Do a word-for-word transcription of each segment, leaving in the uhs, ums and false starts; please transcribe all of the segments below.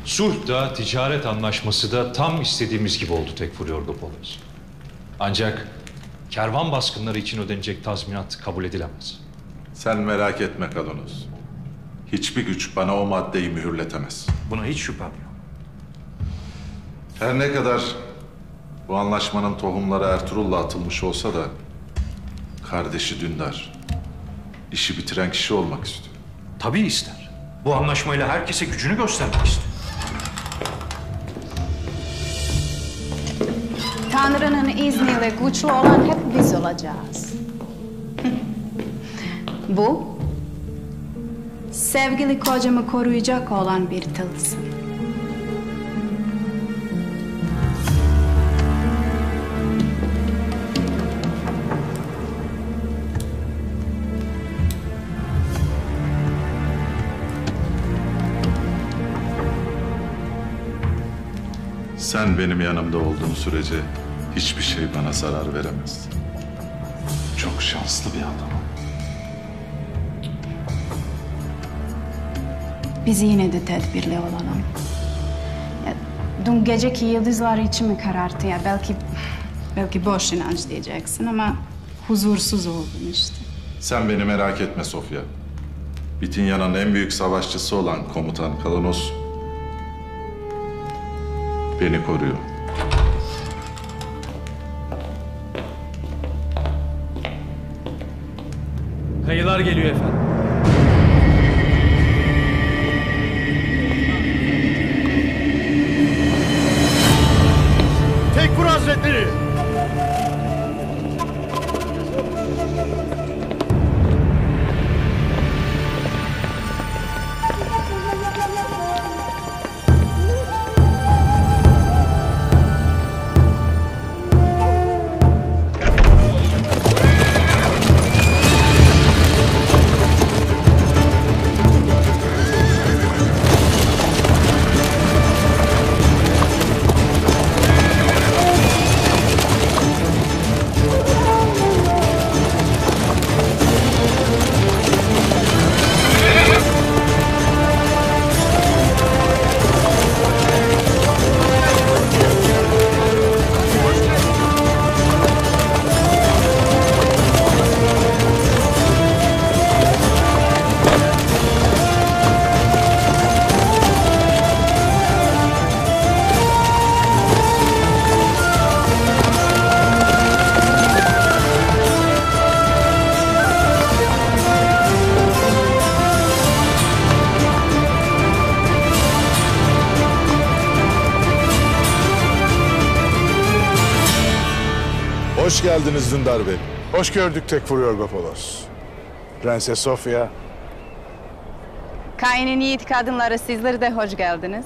Sulh da, ticaret anlaşması da tam istediğimiz gibi oldu Tekfur Yorgopolos. Ancak kervan baskınları için ödenecek tazminat kabul edilemez. Sen merak etme Kalonos. Hiçbir güç bana o maddeyi mühürletemez. Buna hiç şüphem yok. Her ne kadar bu anlaşmanın tohumları Ertuğrul'la atılmış olsa da kardeşi Dündar işi bitiren kişi olmak istiyor. Tabii ister. Bu anlaşmayla herkese gücünü göstermek istiyor. Tanrı'nın izniyle güçlü olan hep biz olacağız. Bu, sevgili kocamı koruyacak olan bir tılsım. Sen benim yanımda olduğun sürece hiçbir şey bana zarar veremez. Çok şanslı bir adamım. Biz yine de tedbirli olalım. Ya, dün geceki yıldızlar içimi kararttı ya. Belki, belki boş inanç diyeceksin ama huzursuz oldum işte. Sen beni merak etme Sofya. Bitinya'nın en büyük savaşçısı olan komutan Kalonos beni koruyor. Kayılar geliyor efendim. Tekfur Hazretleri! Hoş geldiniz Dündar Bey. Hoş gördük Tekfur Yorgopolos. Prenses Sofya. Kain'in yiğit kadınları, sizler de hoş geldiniz.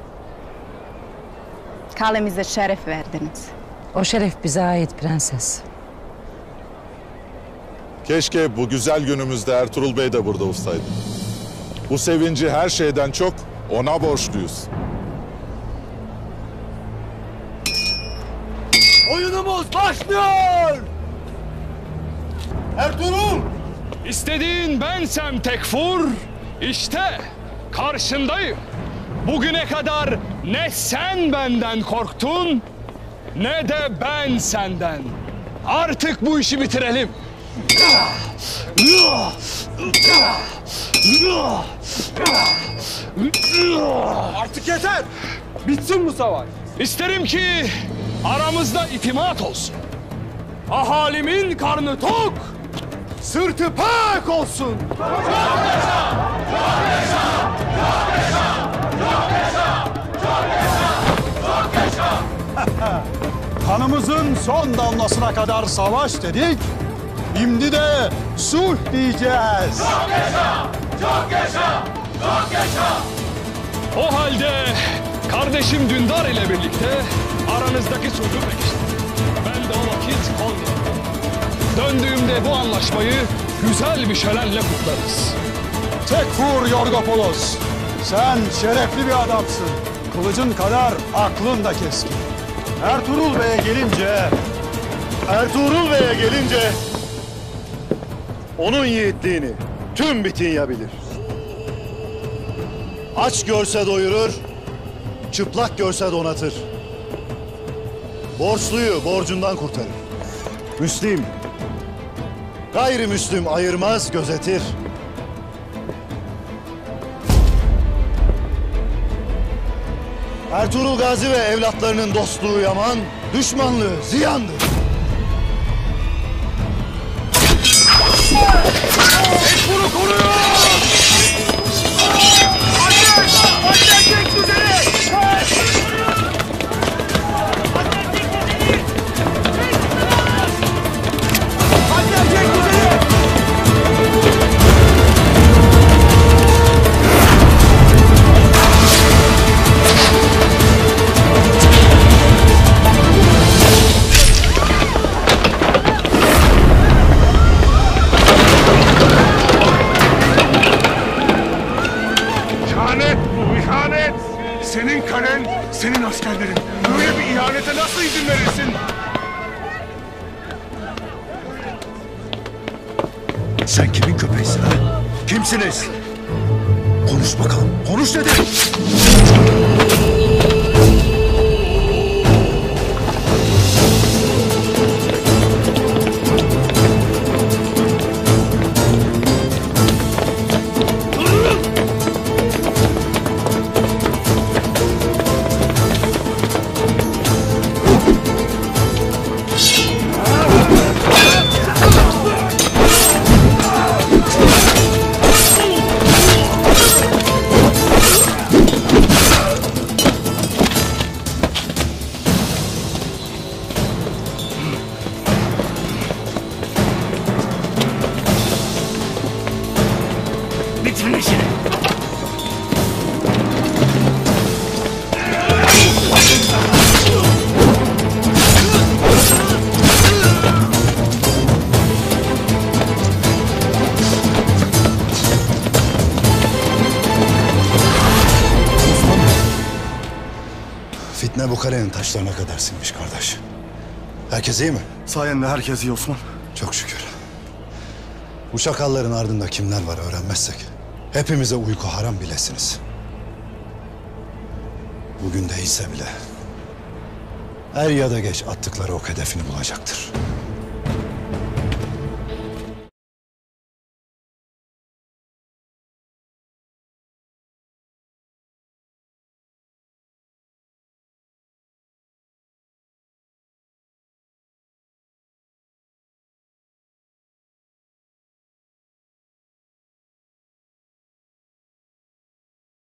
Kalemize şeref verdiniz. O şeref bize ait prenses. Keşke bu güzel günümüzde Ertuğrul Bey de burada olsaydı. Bu sevinci her şeyden çok ona borçluyuz. Oyunumuz başlıyor! Ertuğrul! İstediğin bensem Tekfur. İşte karşındayım. Bugüne kadar ne sen benden korktun ne de ben senden. Artık bu işi bitirelim. Artık yeter! Bitsin bu savaş! İsterim ki aramızda itimat olsun. Ahalimin karnı tok, Sırtı pak olsun! Kanımızın son damlasına kadar savaş dedik. Şimdi de sulh diyeceğiz. Çok yaşa! Çok yaşa! Çok yaşa! O halde kardeşim Dündar ile birlikte aranızdaki sulhü pekiştirdim. Ben de o vakit Konya'da. Döndüğümde bu anlaşmayı güzel bir şölenle kutlarız. Tekfur Yorgopolos, sen şerefli bir adamsın. Kılıcın kadar aklın da keskin. Ertuğrul Bey'e gelince, Ertuğrul Bey'e gelince onun yiğitliğini tüm Bitinya bilir. Aç görse doyurur, çıplak görse donatır. Borçluyu borcundan kurtarır. Müslim, gayrimüslim ayırmaz, gözetir. Ertuğrul Gazi ve evlatlarının dostluğu yaman, düşmanlığı ziyandır. Tekfur'u koruyun! Ateş! Ateş tek düzeni! Ateş tek düzeni! Senin kalen, senin askerlerin. Böyle bir ihanete nasıl izin verirsin? Sen kimin köpeğisin ha? Kimsiniz? Konuş bakalım. Konuş dedim. Bitirin işini. Fitne bu kalenin taşlarına kadar sinmiş kardeş. Herkes iyi mi? Sayende herkes iyi Osman. Çok şükür. Bu şakalların ardında kimler var öğrenmezsek hepimize uyku haram bilesiniz. Bugün değilse bile er ya da geç attıkları ok hedefini bulacaktır.